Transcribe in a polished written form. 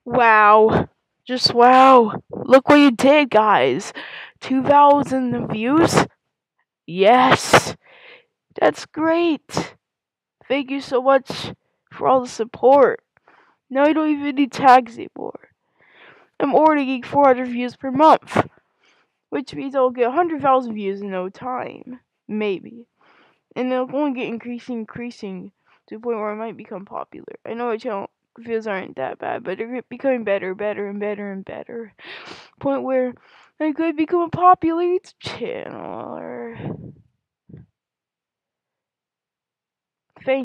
Wow. Just wow. Look what you did, guys. 2,000 views? Yes. That's great. Thank you so much for all the support. Now I don't even need tags anymore. I'm already getting 400 views per month, which means I'll get 100,000 views in no time. Maybe. And it'll only get increasing to the point where I might become popular. I know my channel views aren't that bad, but they're becoming better, and better. Point where I could become a popular YouTube channel.